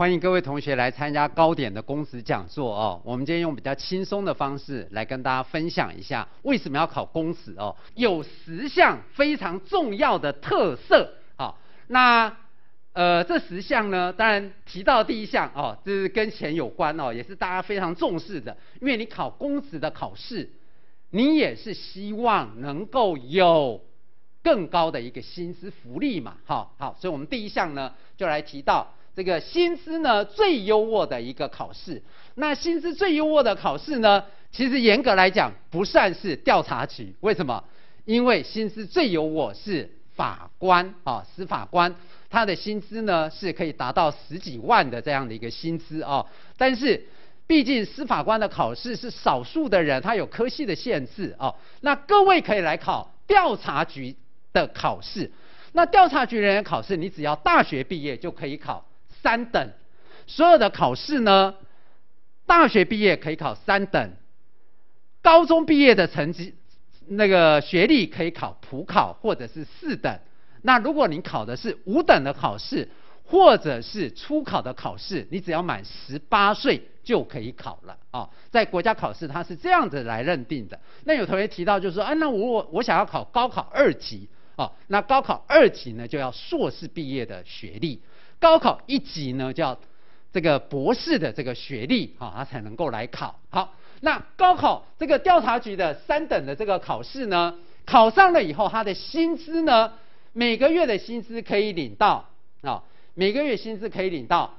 欢迎各位同学来参加高点的公职讲座哦。我们今天用比较轻松的方式来跟大家分享一下为什么要考公职哦。有10项非常重要的特色。好，那这10项呢，当然提到第1项哦，这是跟钱有关哦，也是大家非常重视的。因为你考公职的考试，你也是希望能够有更高的一个薪资福利嘛。好，所以我们第1项呢就来提到。这个薪资呢最优渥的一个考试，那薪资最优渥的考试呢，其实严格来讲不算是调查局，为什么？因为薪资最优渥是法官啊，司法官，他的薪资呢是可以达到10几万的这样的一个薪资啊。但是毕竟司法官的考试是少数的人，他有科系的限制啊。那各位可以来考调查局的考试，那调查局人员考试，你只要大学毕业就可以考3等，所有的考试呢，大学毕业可以考3等，高中毕业的成绩那个学历可以考普考或者是4等。那如果你考的是5等的考试，或者是初考的考试，你只要满18岁就可以考了啊。在国家考试它是这样子来认定的。那有同学提到就是说，那我想要考高考2级哦，那高考2级呢就要硕士毕业的学历。高考1级呢，叫这个博士的这个学历啊，他才能够来考。好，那高考这个调查局的3等的这个考试呢，考上了以后，他的薪资呢，每个月的薪资可以领到每个月薪资可以领到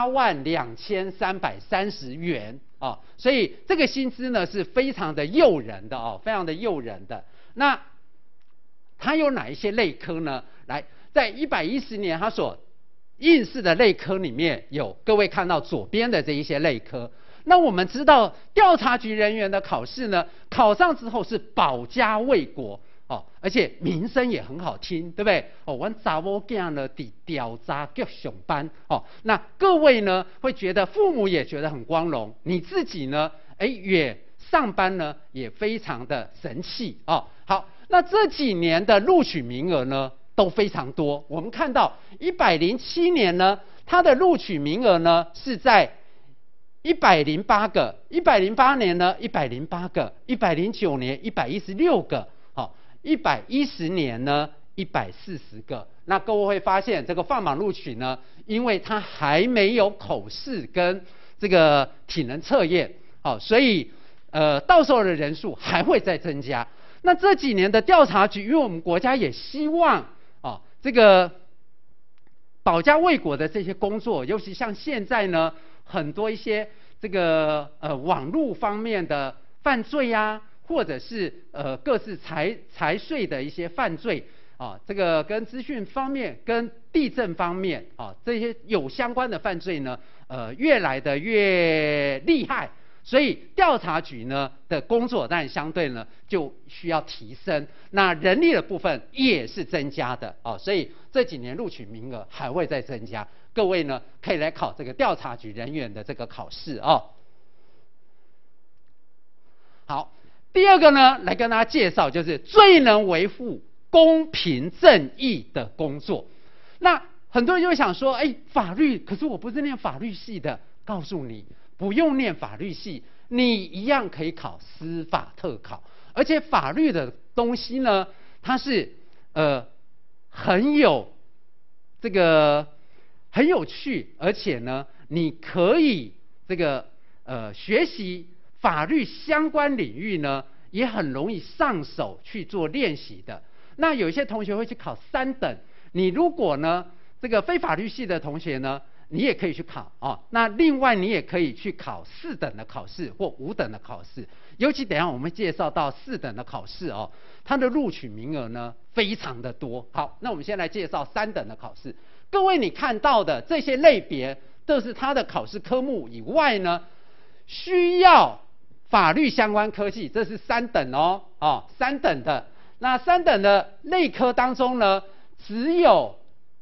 82330元啊，所以这个薪资呢是非常的诱人的哦，非常的诱人的。那它有哪一些类科呢？来，在110年它所应试的类科里面有各位看到左边的这一些类科。那我们知道调查局人员的考试呢，考上之后是保家卫国哦，而且名声也很好听，对不对？哦，我查某囝呢在调查局上班哦，那各位呢会觉得父母也觉得很光荣，你自己呢，也上班呢也非常的神气哦。好，那这几年的录取名额呢？都非常多。我们看到107年呢，它的录取名额呢是在108个，108年呢108个，109年116个，好，110年呢140个。那各位会发现，这个放榜录取呢，因为它还没有口试跟这个体能测验，好，所以到时候的人数还会再增加。那这几年的调查局，因为我们国家也希望这个保家卫国的这些工作，尤其像现在呢，很多一些这个网络方面的犯罪啊，或者是各式财税的一些犯罪啊，这个跟资讯方面、跟地震方面啊这些有相关的犯罪呢，越来的越厉害。所以调查局呢的工作当然相对呢就需要提升，那人力的部分也是增加的哦，所以这几年录取名额还会再增加，各位呢可以来考这个调查局人员的这个考试哦。好，第2个呢来跟大家介绍就是最能维护公平正义的工作。那很多人就会想说，法律，可是我不是念法律系的，告诉你。不用念法律系，你一样可以考司法特考。而且法律的东西呢，它是很有这个很有趣，而且呢，你可以这个学习法律相关领域呢，也很容易上手去做练习的。那有一些同学会去考3等，你如果呢这个非法律系的同学呢，你也可以去考哦。那另外你也可以去考4等的考试或5等的考试，尤其等一下我们介绍到4等的考试哦，它的录取名额呢非常的多。好，那我们先来介绍3等的考试。各位你看到的这些类别都是它的考试科目以外呢，需要法律相关科技，这是3等哦，3等的。那3等的类科当中呢，只有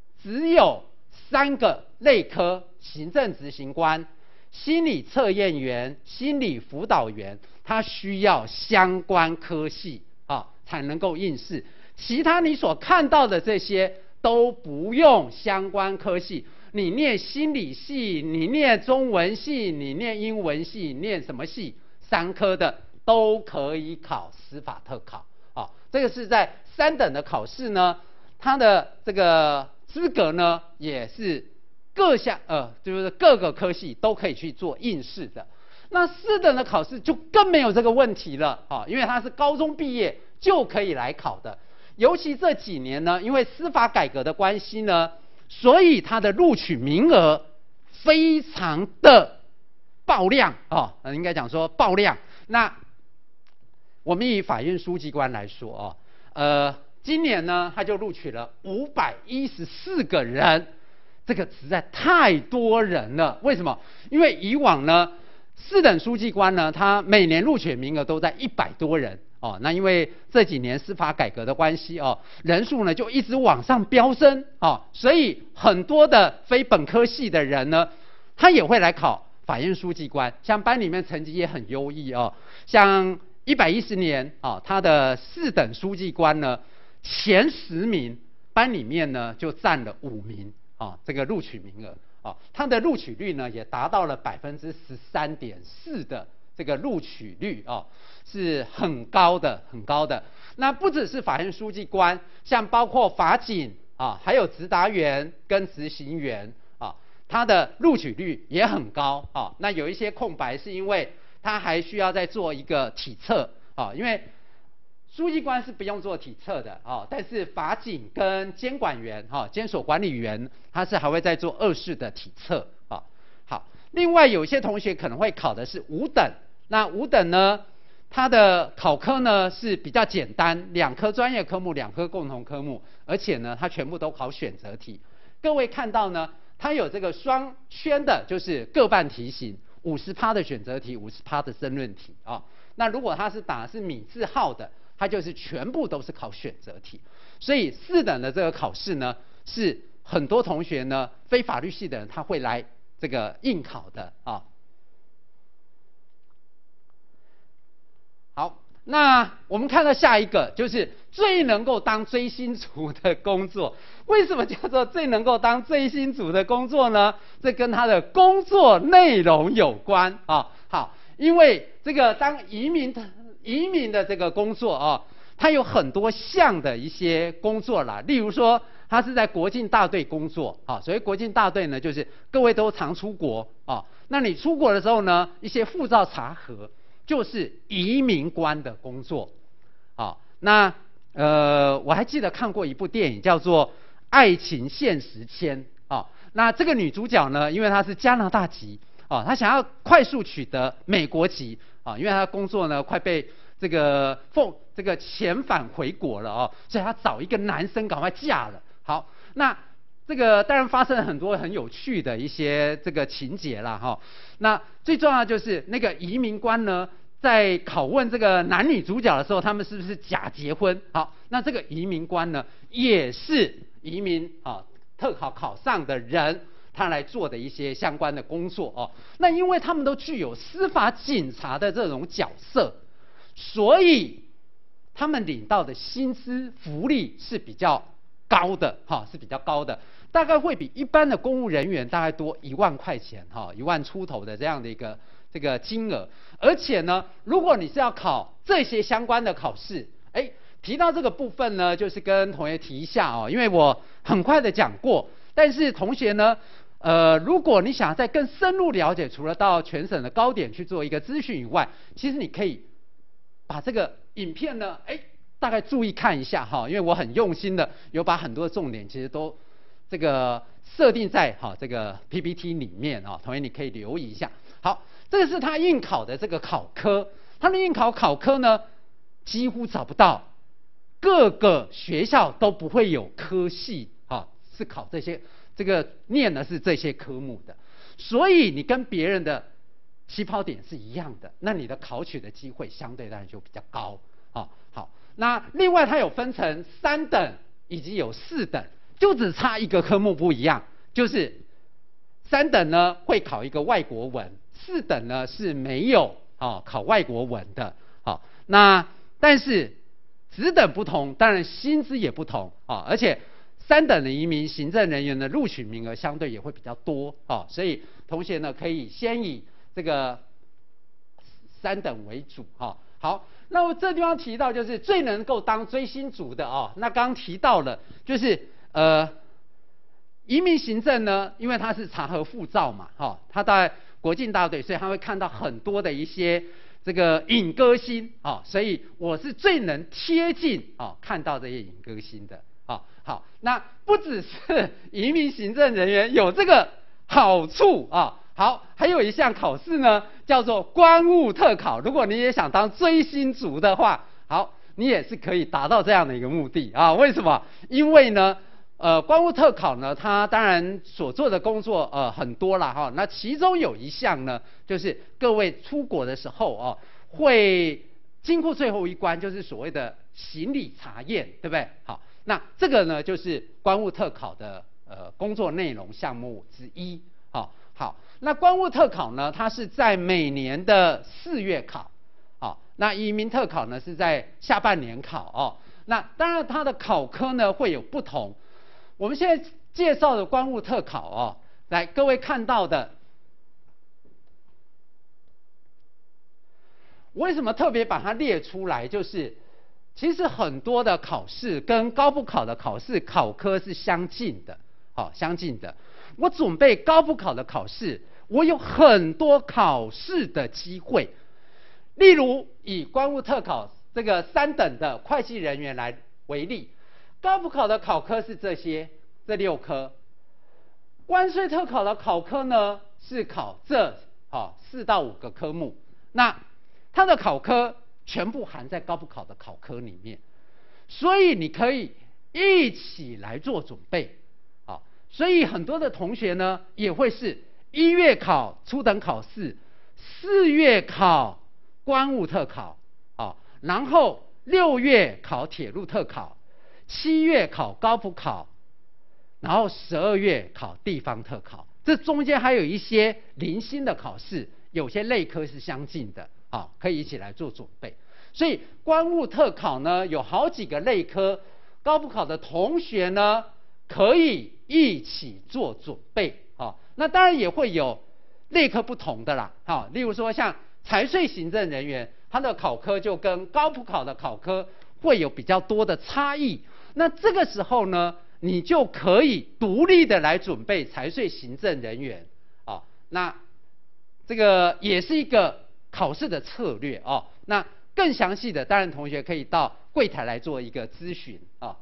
3个类科：行政执行官、心理测验员、心理辅导员，它需要相关科系才能够应试。其他你所看到的这些都不用相关科系， 你念心理系，你念中文系，你念英文系，念什么系，3科的都可以考司法特考。这个是在3等的考试呢，它的这个资格呢也是就是各个科系都可以去做应试的。那4等的考试就更没有这个问题了因为它是高中毕业就可以来考的。尤其这几年呢，因为司法改革的关系呢，所以它的录取名额非常的爆量应该讲说爆量。那我们以法院书记官来说今年呢他就录取了514个人，这个实在太多人了。为什么？因为以往呢4等书记官呢，他每年录取名额都在100多人那因为这几年司法改革的关系人数呢就一直往上飙升所以很多的非本科系的人呢，他也会来考法院书记官。像班里面成绩也很优异像110年他的4等书记官呢，前10名班里面呢就占了5名这个录取名额他的录取率呢也达到了13.4%的这个录取率是很高的很高的。那不只是法院书记官，像包括法警还有执达员跟执行员他的录取率也很高那有一些空白是因为他还需要再做一个体测因为书记官是不用做体测的但是法警跟监管员监所管理员他是还会再做2试的体测好，另外有些同学可能会考的是5等，那5等呢，它的考科呢是比较简单，2科专业科目，2科共同科目，而且呢它全部都考选择题。各位看到呢，它有这个双圈的，就是各半题型，50%的选择题，50%的申论题那如果它是打的是米字号的，它就是全部都是考选择题。所以4等的这个考试呢，是很多同学呢，非法律系的人他会来这个应考的好，那我们看到下一个就是最能够当追星族的工作。为什么叫做最能够当追星族的工作呢？这跟他的工作内容有关好，因为这个当移民的这个工作它有很多项的一些工作啦，例如说他是在国境大队工作所谓国境大队呢，就是各位都常出国那你出国的时候呢，一些护照查核就是移民官的工作那我还记得看过一部电影叫做《爱情限时签》那这个女主角呢，因为她是加拿大籍她想要快速取得美国籍因为她工作呢快被这个遣返回国了所以她找一个男生赶快嫁了。好，那这个当然发生了很多很有趣的一些这个情节啦那最重要的就是那个移民官呢，在拷问这个男女主角的时候，他们是不是假结婚？好，那这个移民官呢，也是移民特考考上的人，他来做的一些相关的工作那因为他们都具有司法警察的这种角色，所以他们领到的薪资福利是比较高的是比较高的，大概会比一般的公务人员大概多1万块钱1万出头的这样的一个这个金额。而且呢，如果你是要考这些相关的考试，提到这个部分呢，就是跟同学提一下因为我很快的讲过，但是同学呢如果你想再更深入了解，除了到全省的高点去做一个咨询以外，其实你可以把这个影片呢大概注意看一下因为我很用心的有把很多的重点其实都这个设定在这个 PPT 里面同学你可以留意一下。好，这个是他应考的这个考科，他的应考考科呢几乎找不到，各个学校都不会有科系是考这些这个念的是这些科目的，所以你跟别人的起跑点是一样的，那你的考取的机会相对当然就比较高好，那另外它有分成3等以及有4等，就只差一个科目不一样，就是3等呢会考一个外国文，4等呢是没有考外国文的那但是职等不同，当然薪资也不同而且 3等的移民行政人员的录取名额相对也会比较多哦，所以同学呢可以先以这个3等为主哈。好，那我这地方提到就是最能够当追星族的哦，那刚刚提到了就是移民行政呢，因为它是查核护照嘛，哈，它在国境大队，所以他会看到很多的一些这个影歌星啊，所以我是最能贴近啊看到这些影歌星的啊。好，那不只是移民行政人员有这个好处啊，好，还有一项考试呢，叫做关务特考。如果你也想当追星族的话，好，你也是可以达到这样的一个目的啊。为什么？因为呢，关务特考呢，它当然所做的工作很多啦哈。那其中有一项呢，就是各位出国的时候哦，会经过最后一关，就是所谓的行李查验，对不对？好，那这个呢，就是关务特考的工作内容项目之一。好，那关务特考呢，它是在每年的4月考。好，那移民特考呢是在下半年考哦。那当然它的考科呢会有不同。我们现在介绍的关务特考哦，来各位看到的，为什么特别把它列出来？就是其实很多的考试跟高普考的考试考科是相近的，好，相近的。我准备高普考的考试，我有很多考试的机会。例如以关务特考这个3等的会计人员来为例。高普考的考科是这6科，关税特考的考科呢是考这4到5个科目，那它的考科全部含在高普考的考科里面，所以你可以一起来做准备，所以很多的同学呢也会是1月考初等考试，4月考关务特考，然后6月考铁路特考。7月考高普考，然后12月考地方特考，这中间还有一些零星的考试，有些类科是相近的，可以一起来做准备。所以关务特考呢有好几个类科，高普考的同学呢可以一起做准备，那当然也会有类科不同的啦，例如说像财税行政人员，他的考科就跟高普考的考科会有比较多的差异。那这个时候呢，你就可以独立的来准备财税行政人员，那这个也是一个考试的策略哦。那更详细的，当然同学可以到柜台来做一个咨询啊。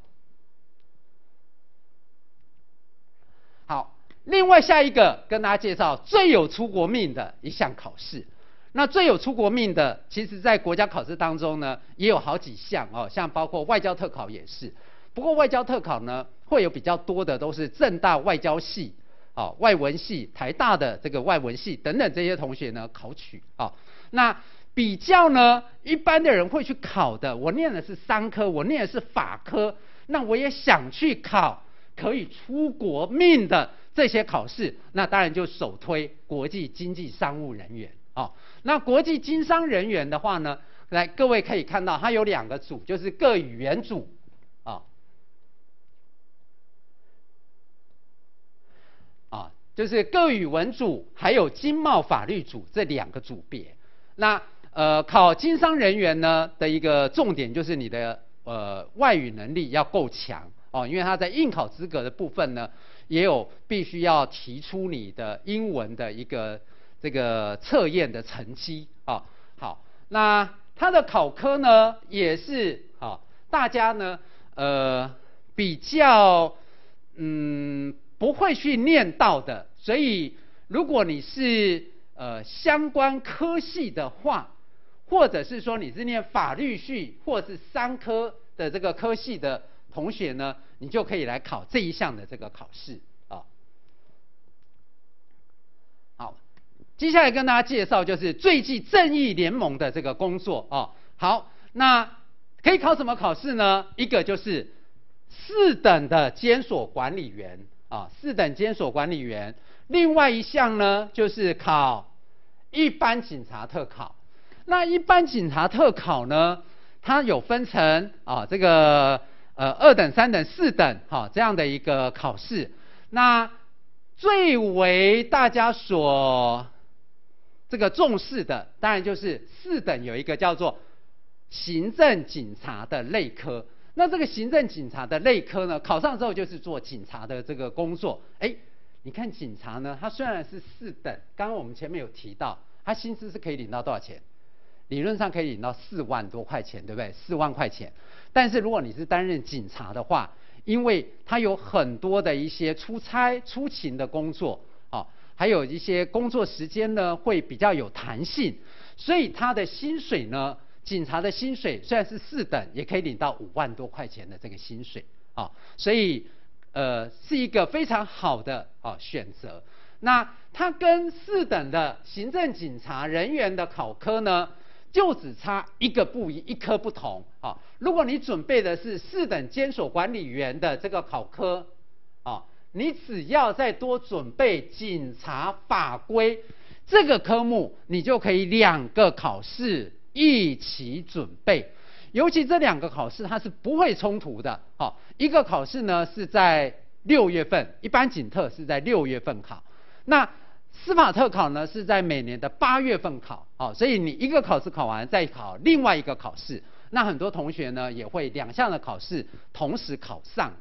好，另外下一个跟大家介绍最有出国命的一项考试。那最有出国命的，其实在国家考试当中呢，也有好几项哦，像包括外交特考也是。不过外交特考呢，会有比较多的都是政大外交系、外文系、台大的这个外文系等等这些同学呢考取啊。那比较呢，一般的人会去考的，我念的是3科，我念的是法科，那我也想去考可以出国命的这些考试，那当然就首推国际经济商务人员啊。那国际经商人员的话呢，来各位可以看到它有2个组，就是各语言组就是各语文组还有经贸法律组这2个组别。那考经商人员呢的一个重点就是你的外语能力要够强哦，因为他在应考资格的部分呢，也有必须要提出你的英文的一个这个测验的成绩啊。好，那它的考科呢也是大家呢比较不会去念到的，所以如果你是相关科系的话，或者是说你是念法律系或是商科的这个科系的同学呢，你就可以来考这一项的这个考试啊。好，接下来跟大家介绍就是最具正义联盟的这个工作啊。好，那可以考什么考试呢？一个就是4等的监所管理员，4等监所管理员。另外一项呢，就是考一般警察特考。那一般警察特考呢，它有分成这个 2等、3等、4等这样的一个考试。那最为大家所这个重视的，当然就是4等有一个叫做行政警察的类科。那这个行政警察的类科呢，考上之后就是做警察的这个工作。你看警察呢，他虽然是4等，刚刚我们前面有提到，他薪资是可以领到多少钱？理论上可以领到4万多块钱，对不对？4万块钱。但是如果你是担任警察的话，因为他有很多的一些出差、出勤的工作，还有一些工作时间呢会比较有弹性，所以他的薪水呢，警察的薪水虽然是4等，也可以领到5万多块钱的这个薪水所以是一个非常好的选择。那它跟4等的行政警察人员的考科呢，就只差一科不同如果你准备的是4等监所管理员的这个考科你只要再多准备警察法规这个科目，你就可以2个考试一起准备。尤其这2个考试它是不会冲突的一个考试呢是在6月份，一般警特是在6月份考，那司法特考呢是在每年的8月份考所以你一个考试考完再考另外一个考试。那很多同学呢也会2项的考试同时考上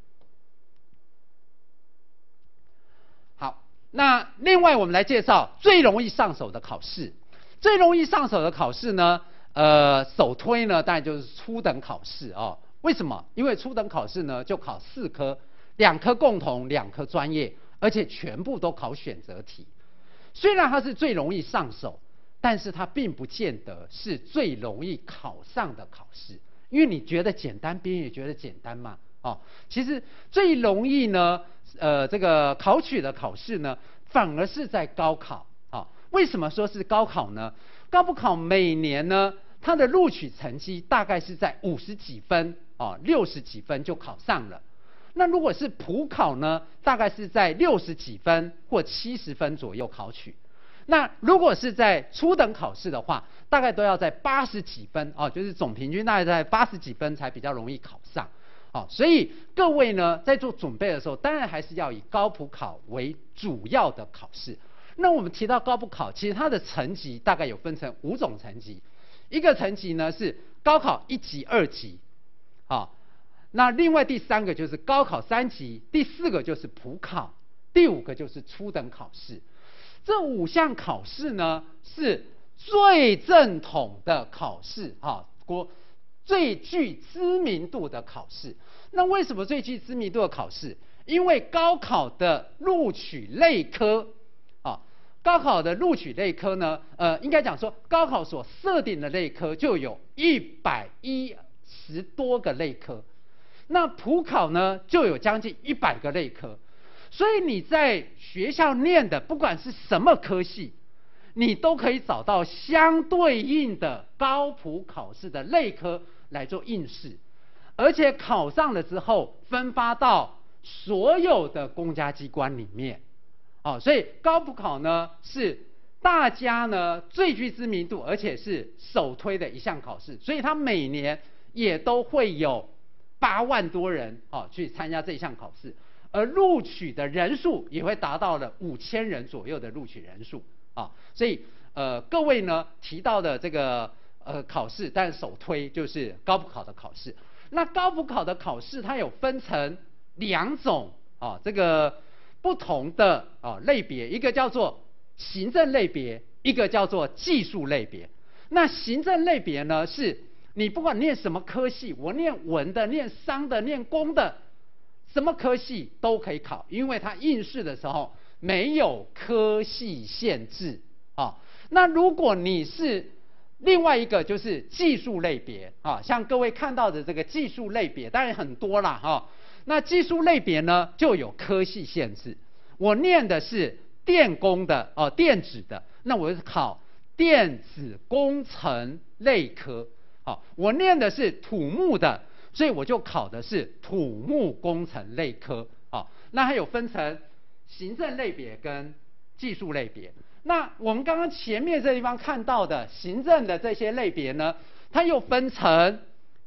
好，那另外我们来介绍最容易上手的考试。最容易上手的考试呢首推呢当然就是初等考试为什么？因为初等考试呢就考4科，2科共同，2科专业，而且全部都考选择题。虽然它是最容易上手，但是它并不见得是最容易考上的考试。因为你觉得简单，别人也觉得简单嘛其实最容易呢这个考取的考试呢，反而是在高考为什么说是高考呢？高普考每年呢它的录取成绩大概是在50几分60几分就考上了。那如果是普考呢，大概是在60几分或70分左右考取。那如果是在初等考试的话，大概都要在80几分就是总平均大概在80几分才比较容易考上所以各位呢在做准备的时候，当然还是要以高普考为主要的考试。那我们提到高普考，其实它的层级大概有分成5种层级。一个层级呢是高考1级、2级那另外第3个就是高考3级，第4个就是普考，第5个就是初等考试。这5项考试呢是最正统的考试最具知名度的考试。那为什么最具知名度的考试？因为高考的录取类科高考的录取类科呢应该讲说高考所设定的类科就有110多个类科，那普考呢就有将近100个类科。所以你在学校念的不管是什么科系，你都可以找到相对应的高普考试的类科来做应试，而且考上了之后分发到所有的公家机关里面所以高普考呢是大家呢最具知名度而且是首推的一项考试，所以它每年也都会有8万多人去参加这一项考试，而录取的人数也会达到了5000人左右的录取人数所以各位呢提到的这个考试，但首推就是高普考的考试。那高普考的考试它有分成2种这个不同的类别，一个叫做行政类别，一个叫做技术类别。那行政类别呢，是你不管念什么科系，我念文的、念商的、念工的，什么科系都可以考，因为它应试的时候没有科系限制那如果你是另外一个就是技术类别像各位看到的这个技术类别，当然很多啦那技术类别呢就有科系限制。我念的是电工的电子的，那我就考电子工程类科我念的是土木的，所以我就考的是土木工程类科那还有分成行政类别跟技术类别。那我们刚刚前面这地方看到的行政的这些类别呢，它又分成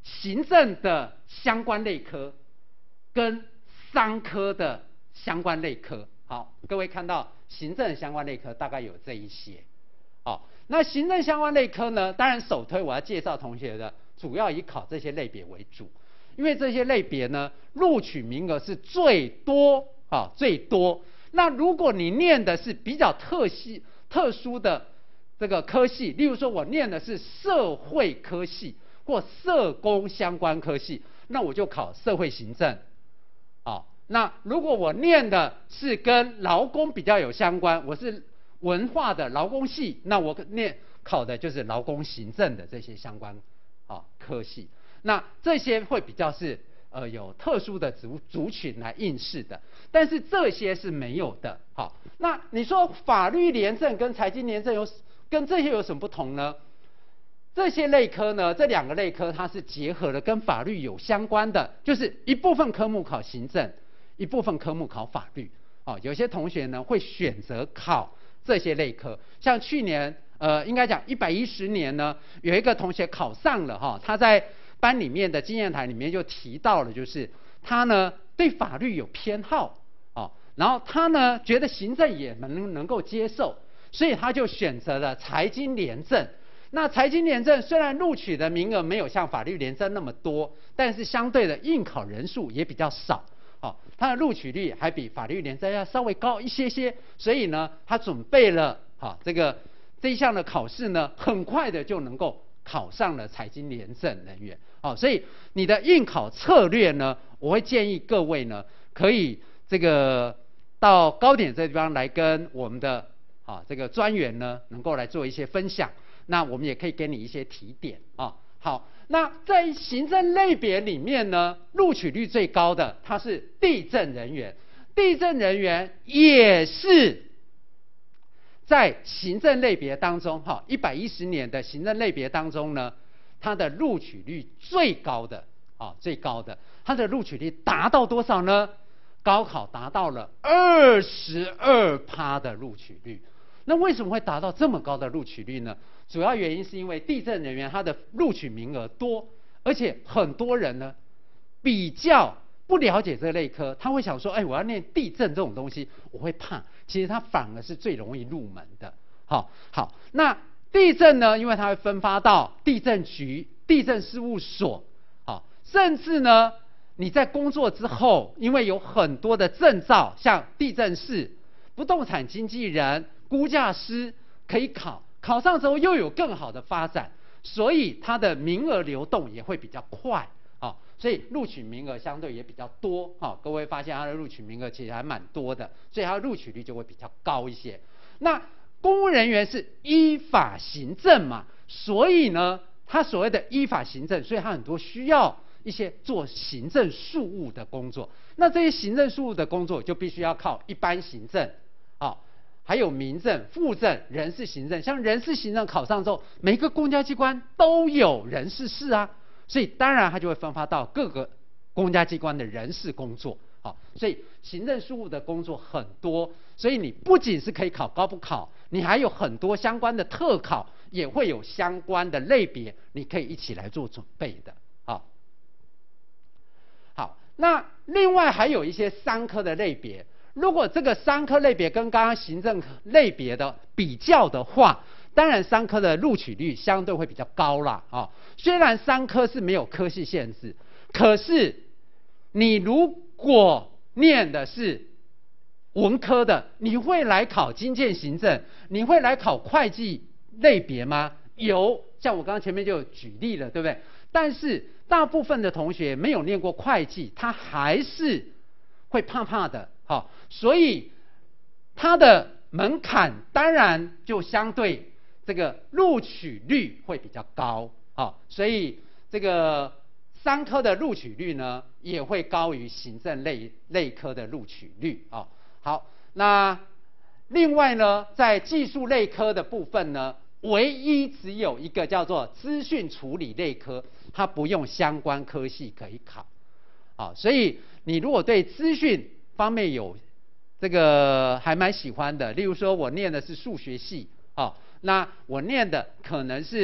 行政的相关类科跟商科的相关类科。好，各位看到行政相关类科大概有这一些。那行政相关类科呢，当然首推我要介绍同学的，主要以考这些类别为主，因为这些类别呢，录取名额是最多最多。那如果你念的是比较特殊的这个科系，例如说我念的是社会科系或社工相关科系，那我就考社会行政。那如果我念的是跟劳工比较有相关，我是文化的劳工系，那我考的就是劳工行政的这些相关科系。那这些会比较是有特殊的族群来应试的，但是这些是没有的。那你说法律廉政跟财经廉政跟这些有什么不同呢？这些类科呢，这两个类科它是结合了跟法律有相关的，就是一部分科目考行政，一部分科目考法律。有些同学呢会选择考这些类科，像去年应该讲110年呢，有一个同学考上了他在班里面的经验谈里面就提到了，就是他呢对法律有偏好然后他呢觉得行政也能够接受，所以他就选择了财经廉政。那财经廉政虽然录取的名额没有像法律廉政那么多，但是相对的应考人数也比较少。它的录取率还比法律廉政要稍微高一些，所以呢，他准备了这一项的考试呢，很快的就能够考上了财经廉政人员。所以你的应考策略呢，我会建议各位呢，可以到高点这地方来跟我们的这个专员呢，能够来做一些分享。那我们也可以给你一些提点好，那在行政类别里面呢，录取率最高的它是地政人员。地政人员也是在行政类别当中110年的行政类别当中呢，它的录取率最高的它的录取率达到多少呢？高考达到了22%的录取率。那为什么会达到这么高的录取率呢？主要原因是因为地政人员他的录取名额多，而且很多人呢比较不了解这类科，他会想说，我要念地政这种东西，我会怕。其实它反而是最容易入门的。好，那地政呢，因为它会分发到地政局、地政事务所，甚至呢你在工作之后，因为有很多的证照，像地政士、不动产经纪人、估价师可以考上之后又有更好的发展，所以它的名额流动也会比较快所以录取名额相对也比较多各位发现它的录取名额其实还蛮多的，所以它的录取率就会比较高一些。那公务人员是依法行政嘛，所以呢它所谓的依法行政，所以它很多需要一些做行政事务的工作。那这些行政事务的工作就必须要靠一般行政还有民政、副政、人事行政。像人事行政考上之后，每个公家机关都有人事室所以当然它就会分发到各个公家机关的人事工作所以行政事务的工作很多，所以你不仅是可以考高普考，你还有很多相关的特考，也会有相关的类别，你可以一起来做准备的好，那另外还有一些商科的类别。如果这个商科类别跟刚刚行政类别的比较的话，当然商科的录取率相对会比较高啦虽然商科是没有科系限制，可是你如果念的是文科的，你会来考经建行政，你会来考会计类别吗？有，像我刚刚前面就有举例了，对不对？但是大部分的同学没有念过会计，他还是会怕的所以它的门槛当然就相对这个录取率会比较高所以这个商科的录取率呢也会高于行政类科的录取率好，那另外呢，在技术类科的部分呢，唯一只有一个叫做资讯处理类科，它不用相关科系可以考所以你如果对资讯方面有这个还蛮喜欢的，例如说我念的是数学系那我念的可能是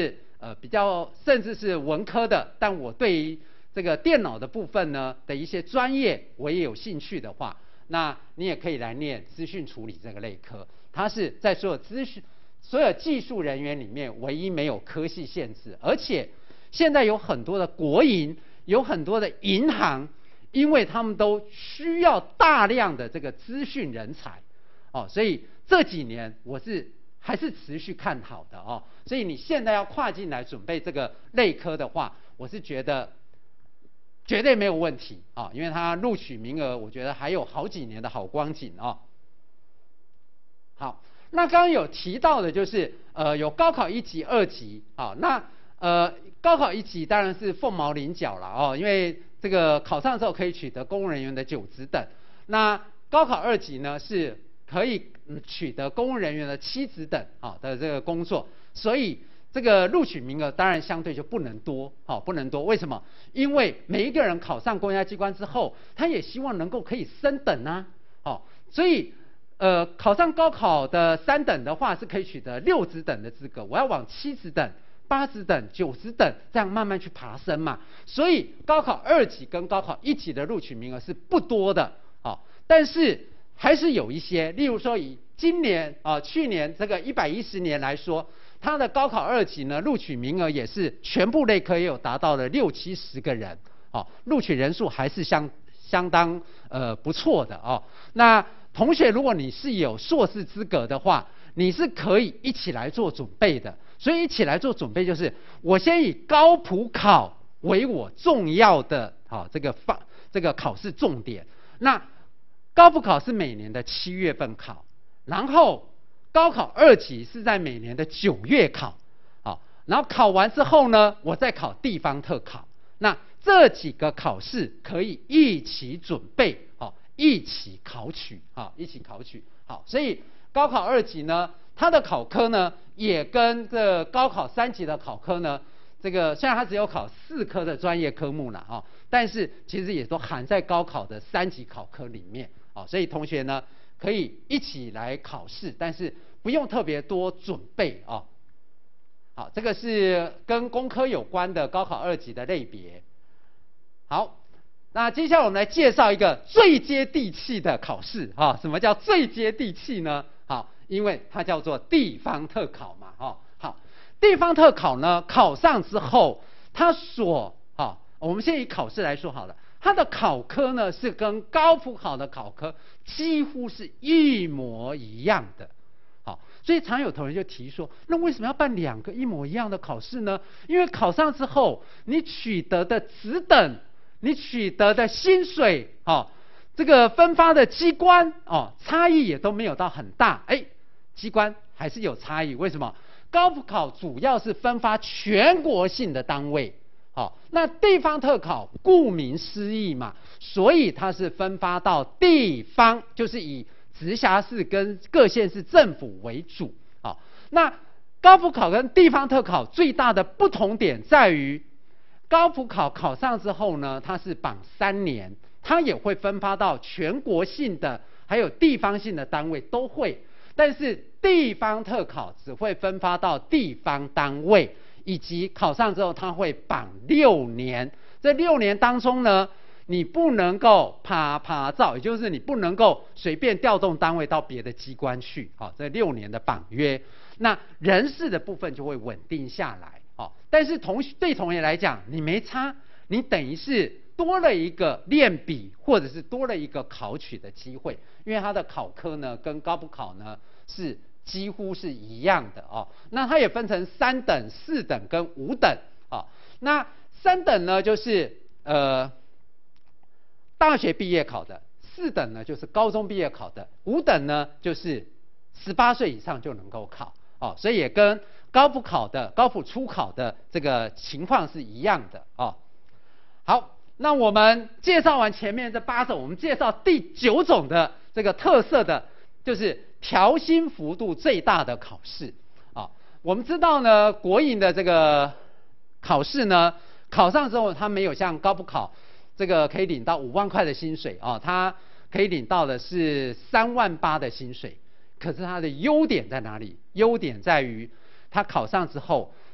比较甚至是文科的，但我对于这个电脑的部分呢的一些专业我也有兴趣的话，那你也可以来念资讯处理这个类科，它是在所有技术人员里面唯一没有科系限制，而且现在有很多的国营，有很多的银行，因为他们都需要大量的这个资讯人才，所以这几年我还是持续看好的哦。所以你现在要跨进来准备这个类科的话，我是觉得绝对没有问题啊，因为它录取名额，我觉得还有好几年的好光景哦。好，那刚刚有提到的就是有高考1级、2级啊，那高考1级当然是凤毛麟角了哦，因为这个考上之后可以取得公务人员的9职等，那高考2级呢是可以取得公务人员的7职等的这个工作，所以这个录取名额当然相对就不能多，不能多。为什么？因为每一个人考上公家机关之后，他也希望能够可以升等啊，所以考上高考的3等的话是可以取得6职等的资格，我要往7职等、8职等、9职等这样慢慢去爬升嘛。所以高考2级跟高考1级的录取名额是不多的，但是还是有一些，例如说以今年去年这个110年来说，它的高考2级呢录取名额也是全部类科也有达到了60-70个人，录取人数还是相当不错的哦。那同学如果你是有硕士资格的话，你是可以一起来做准备的。所以一起来做准备就是我先以高普考为我重要的这个考试重点。那高普考是每年的7月份考，然后高考2级是在每年的9月考，然后考完之后呢，我再考地方特考。那这几个考试可以一起准备，一起考取，一起考取。好，所以高考2级呢，它的考科呢也跟这高考3级的考科呢，这个虽然它只有考4科的专业科目了但是其实也都含在高考的3级考科里面。所以同学呢可以一起来考试，但是不用特别多准备好，这个是跟工科有关的高考2级的类别。好，那接下来我们来介绍一个最接地气的考试什么叫最接地气呢？好，因为它叫做地方特考嘛好，地方特考呢考上之后，它我们先以考试来说好了。它的考科呢是跟高普考的考科几乎是一模一样的，所以常有同学就提说，那为什么要办2个一模一样的考试呢？因为考上之后，你取得的职等，你取得的薪水，这个分发的机关，差异也都没有到很大，机关还是有差异，为什么？高普考主要是分发全国性的单位。那地方特考顾名思义嘛，所以它是分发到地方，就是以直辖市跟各县市政府为主。那高普考跟地方特考最大的不同点在于，高普考考上之后呢，它是绑3年，它也会分发到全国性的还有地方性的单位都会，但是地方特考只会分发到地方单位。以及考上之后，他会绑6年。这6年当中呢，你不能够趴照，也就是你不能够随便调动单位到别的机关去。这6年的绑约，那人事的部分就会稳定下来。但是对同学来讲，你没差，你等于是多了一个练笔，或者是多了一个考取的机会，因为它的考科呢跟高普考呢是几乎是一样的那它也分成3等、4等跟5等那3等呢就是大学毕业考的，4等呢就是高中毕业考的，5等呢就是18岁以上就能够考所以也跟高普初考的这个情况是一样的好，那我们介绍完前面这8种，我们介绍第9种的这个特色的，就是调薪幅度最大的考试我们知道呢，国营的这个考试呢，考上之后它没有像高普考这个可以领到5万块的薪水它可以领到的是3万8的薪水。可是它的优点在哪里？优点在于它考上之后，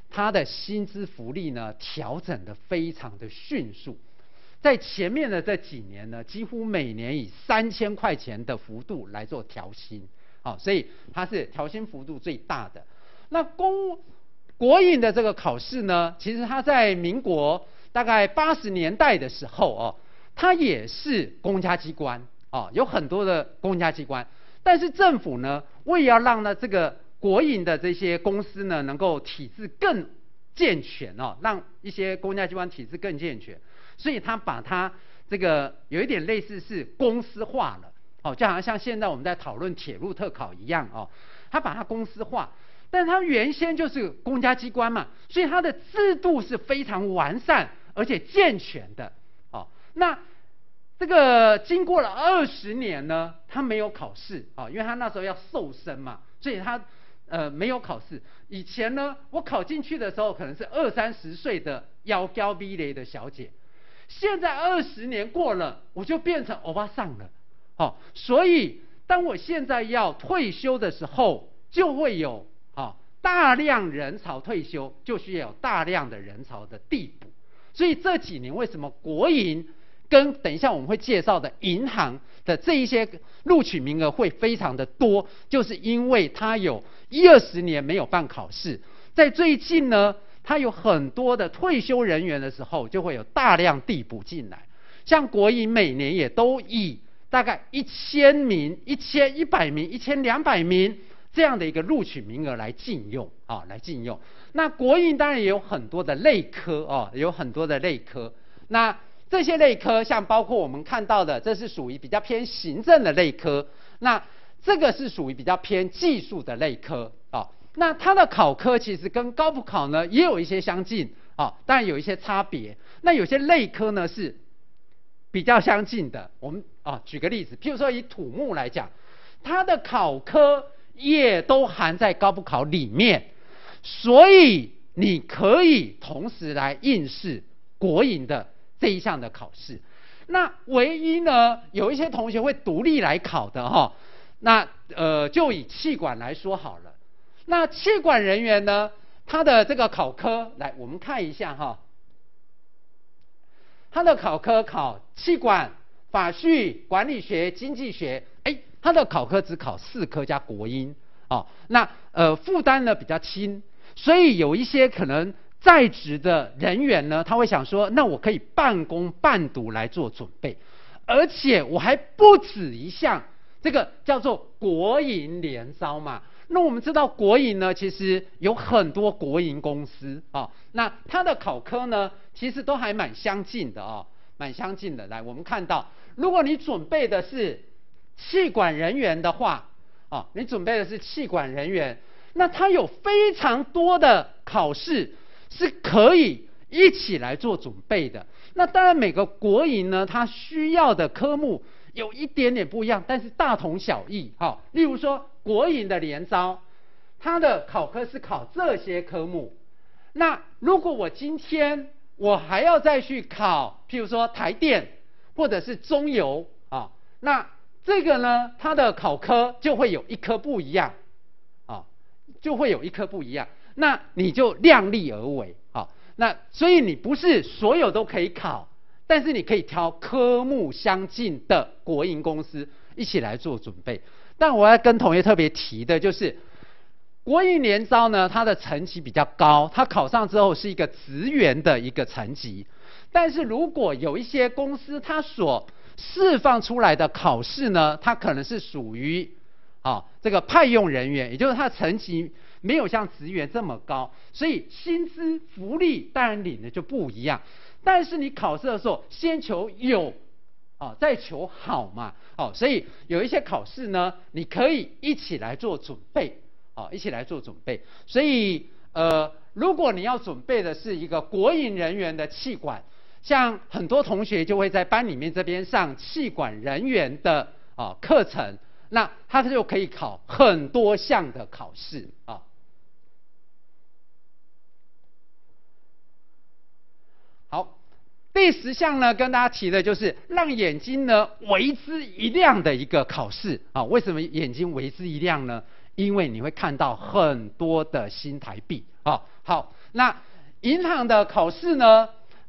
他的薪资福利呢调整的非常的迅速，在前面的这几年呢，几乎每年以3000块钱的幅度来做调薪，所以它是调薪幅度最大的。那国营的这个考试呢，其实它在民国大概80年代的时候它也是公家机关有很多的公家机关，但是政府呢，为要让这个国营的这些公司呢，能够体制更健全让一些公家机关体制更健全，所以他把它这个有一点类似是公司化了就好像现在我们在讨论铁路特考一样他把它公司化，但是它原先就是公家机关嘛，所以它的制度是非常完善而且健全的那这个经过了20年呢，他没有考试因为他那时候要瘦身嘛，所以他没有考试。以前呢，我考进去的时候可能是20-30岁的腰高美丽的小姐，现在20年过了，我就变成欧巴桑了所以当我现在要退休的时候，就会有大量人潮退休，就需要有大量的人潮的递补。所以这几年为什么国营跟等一下我们会介绍的银行的这一些录取名额会非常的多，就是因为它有10-20年没有办考试，在最近呢，它有很多的退休人员的时候，就会有大量递补进来。像国营每年也都以大概1000名、1100名、1200名这样的一个录取名额来禁用来禁用。那国营当然也有很多的类科有很多的类科。那这些类科像包括我们看到的，这是属于比较偏行政的类科，那这个是属于比较偏技术的类科那它的考科其实跟高普考呢也有一些相近当然有一些差别。那有些类科呢是比较相近的，我们举个例子，譬如说以土木来讲，它的考科也都含在高普考里面，所以你可以同时来应试国营的这一项的考试。那唯一呢，有一些同学会独立来考的那就以企管来说好了。那企管人员呢，他的这个考科来我们看一下他的考科考企管、法序、管理学、经济学，他的考科只考4科加国英那负担呢比较轻，所以有一些可能在职的人员呢，他会想说，那我可以半工半读来做准备，而且我还不止一项，这个叫做国营联招嘛。那我们知道国营呢，其实有很多国营公司那它的考科呢，其实都还蛮相近的蛮相近的。来，我们看到，如果你准备的是企管人员的话你准备的是企管人员，那它有非常多的考试是可以一起来做准备的。那当然每个国营呢，它需要的科目有一点点不一样，但是大同小异例如说国营的联招，它的考科是考这些科目。那如果我今天我还要再去考譬如说台电或者是中油那这个呢，它的考科就会有一科不一样就会有一科不一样，那你就量力而为那所以你不是所有都可以考，但是你可以挑科目相近的国营公司一起来做准备。但我要跟同学特别提的就是，国营联招呢，它的成绩比较高，它考上之后是一个职员的一个成绩。但是如果有一些公司它所释放出来的考试呢，它可能是属于这个派用人员，也就是他的成绩没有像职员这么高，所以薪资福利当然领的就不一样。但是你考试的时候，先求有再求好嘛所以有一些考试呢，你可以一起来做准备一起来做准备。所以如果你要准备的是一个国营人员的企管，像很多同学就会在班里面这边上企管人员的课程，那他就可以考很多项的考试好，第10项呢，跟大家提的就是让眼睛呢为之一亮的一个考试为什么眼睛为之一亮呢？因为你会看到很多的新台币好， 那银行的考试呢，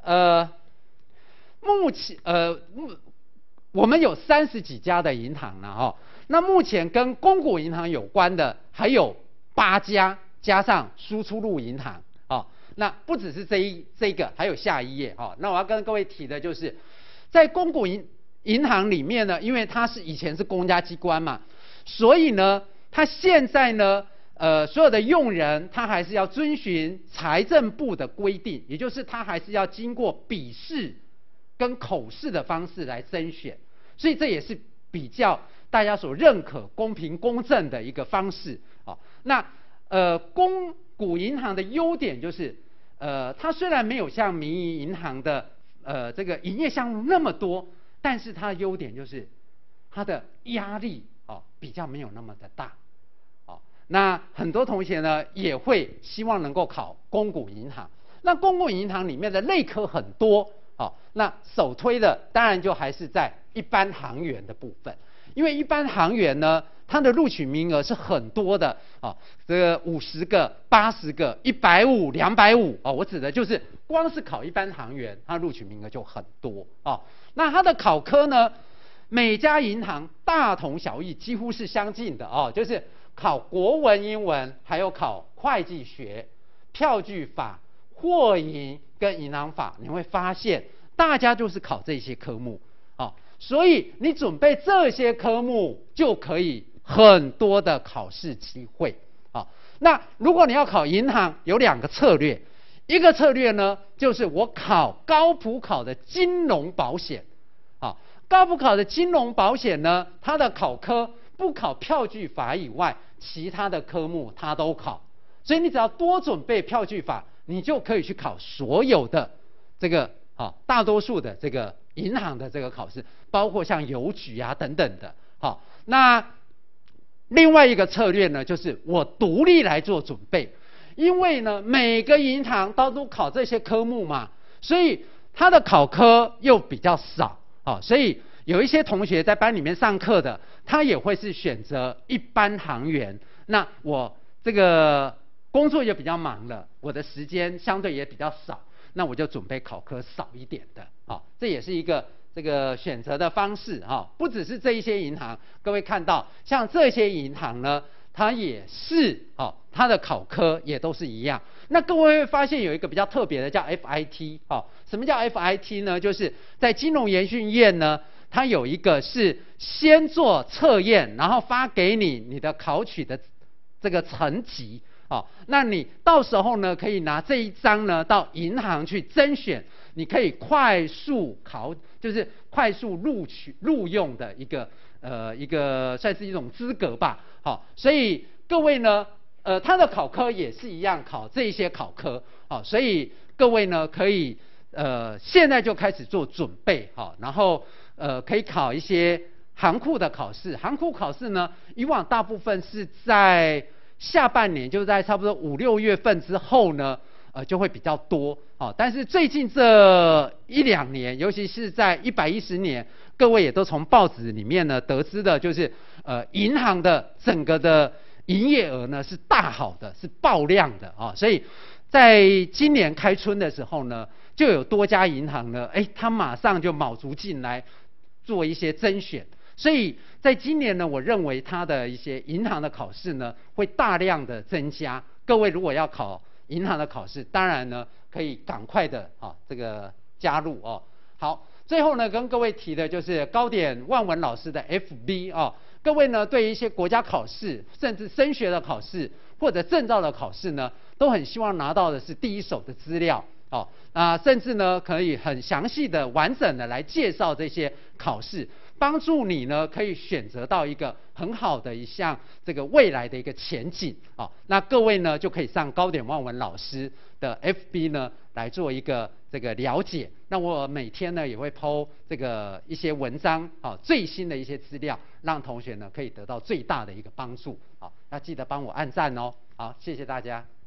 目前我们有30几家的银行了哈。那目前跟公股银行有关的还有8家，加上输出入银行啊。那不只是这个，还有下一页哈。那我要跟各位提的就是，在公股银行里面呢，因为它以前是公家机关嘛，所以呢，它现在呢，所有的用人他还是要遵循财政部的规定，也就是他还是要经过笔试跟口试的方式来甄选，所以这也是比较大家所认可、公平公正的一个方式啊。那公股银行的优点就是，它虽然没有像民营银行的这个营业项目那么多，但是它的优点就是它的压力比较没有那么的大。那很多同学呢也会希望能够考公股银行。那公股银行里面的类科很多，那首推的当然就还是在一般行员的部分，因为一般行员呢，它的录取名额是很多的这个50个、80个、150、250我指的就是光是考一般行员，它录取名额就很多那它的考科呢，每家银行大同小异，几乎是相近的就是考国文、英文，还有考会计学、票据法、货银跟银行法，你会发现大家就是考这些科目所以你准备这些科目就可以很多的考试机会那如果你要考银行，有2个策略，一个策略呢就是我考高普考的金融保险高普考的金融保险呢，它的考科不考票据法以外，其他的科目它都考，所以你只要多准备票据法，你就可以去考所有的这个大多数的这个银行的这个考试，包括像邮局等等的那另外一个策略呢，就是我独立来做准备，因为呢每个银行都考这些科目嘛，所以它的考科又比较少所以有一些同学在班里面上课的，他也会是选择一般行员。那我这个工作也比较忙了，我的时间相对也比较少，那我就准备考科少一点的这也是一个这个选择的方式不只是这一些银行，各位看到像这些银行呢，它也是它的考科也都是一样。那各位会发现有一个比较特别的叫 FIT 什么叫 FIT 呢？就是在金融研训院呢，它有一个是先做测验，然后发给你的考取的这个成绩那你到时候呢可以拿这一张呢到银行去甄选，你可以快速就是快速录用的一个算是一种资格吧所以各位呢它的考科也是一样考这一些考科所以各位呢可以现在就开始做准备然后可以考一些行库的考试。行库考试呢，以往大部分是在下半年，就是在差不多5、6月份之后呢，就会比较多但是最近这1、2年，尤其是在110年，各位也都从报纸里面呢得知的，就是银行的整个的营业额呢是大好的，是爆量的所以在今年开春的时候呢，就有多家银行呢，它马上就卯足劲来做一些甄选。所以在今年呢，我认为它的一些银行的考试呢会大量的增加。各位如果要考银行的考试，当然呢可以赶快的这个加入好，最后呢跟各位提的就是高点万文老师的 FB 各位呢对一些国家考试，甚至升学的考试或者证照的考试呢，都很希望拿到的是第一手的资料甚至呢可以很详细的、完整的来介绍这些考试，帮助你呢可以选择到一个很好的一项这个未来的一个前景那各位呢就可以上高点万文老师的 FB 呢来做一个这个了解。那我每天呢也会 po 这个一些文章最新的一些资料，让同学呢可以得到最大的一个帮助要记得帮我按赞好，谢谢大家。